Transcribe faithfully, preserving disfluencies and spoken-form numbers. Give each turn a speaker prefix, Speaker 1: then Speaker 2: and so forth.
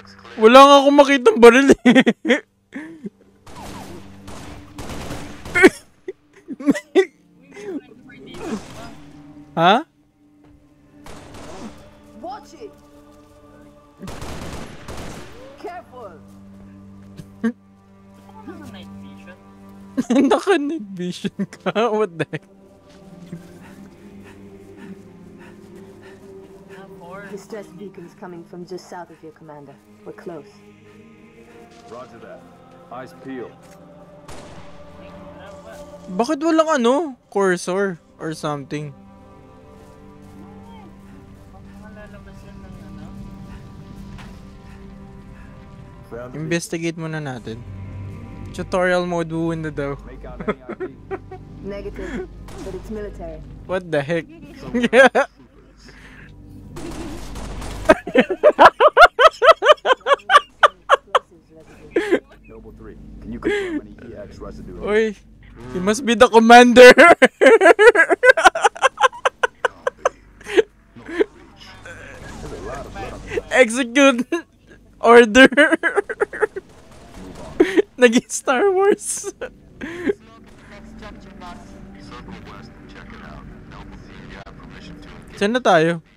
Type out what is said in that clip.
Speaker 1: Wala nga akong makitang baril eh. Ha?
Speaker 2: Watch it. Careful.
Speaker 3: Night vision.
Speaker 1: Naka-night vision ka? What the heck?
Speaker 2: Distress beacons coming from just south of your commander. We're close.
Speaker 4: Roger that. Eyes peeled.
Speaker 1: Bakit walang ano? Cursor or something? Investigate muna natin. Tutorial mode buwin na daw.
Speaker 2: Negative, but it's military.
Speaker 1: What the heck?
Speaker 4: Noble three, can you confirm any E X residue?
Speaker 1: Oy, he must be the commander. Execute order. Naging Star Wars. Saan na tayo?